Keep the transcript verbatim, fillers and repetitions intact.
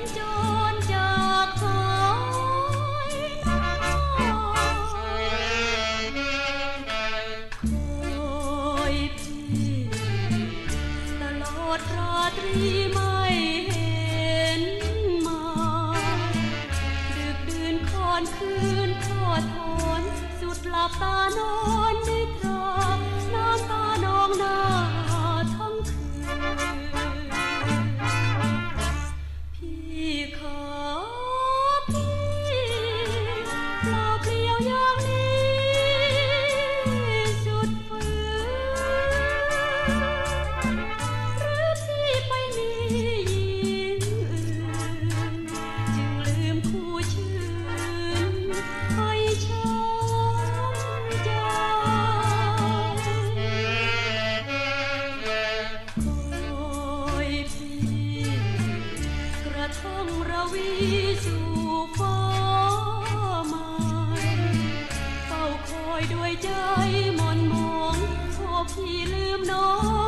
จรจากหายนาคอยพี่ตลอดราตรีไม่เห็นมาดึกดื่นค่อนคืนทอดถอนสุดหลับตานอนนิทราน้ำตานองหน้าทั้งคืนพี่ขาพี่เปล่าเปลี่ยวอย่างนี้สุดฝืนหรือพี่ไปมีหญิงอื่นจึงลืมคู่ชื่นให้ช้ำใจคอยพี่กระทั่งระวีสู่ฟ้าใหม่เฝ้าคอยด้วยใจหม่นหมองขอพี่ลืมน้อง